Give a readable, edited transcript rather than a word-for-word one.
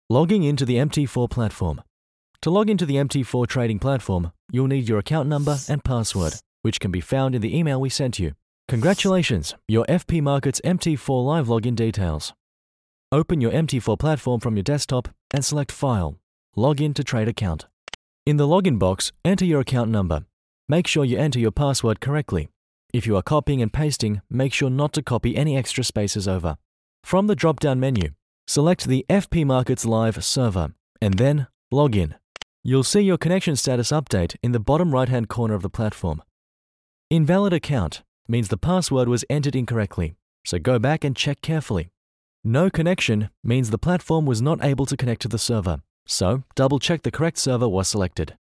Logging into the MT4 platform. To log into the MT4 trading platform, you'll need your account number and password, which can be found in the email we sent you. Congratulations, your FP Markets MT4 live login details. Open your MT4 platform from your desktop and select File, Login to Trade Account. In the login box, enter your account number. Make sure you enter your password correctly. If you are copying and pasting, make sure not to copy any extra spaces over. From the drop-down menu, select the FP Markets Live server and then log in. You'll see your connection status update in the bottom right-hand corner of the platform. Invalid account means the password was entered incorrectly, so go back and check carefully. No connection means the platform was not able to connect to the server, so double-check the correct server was selected.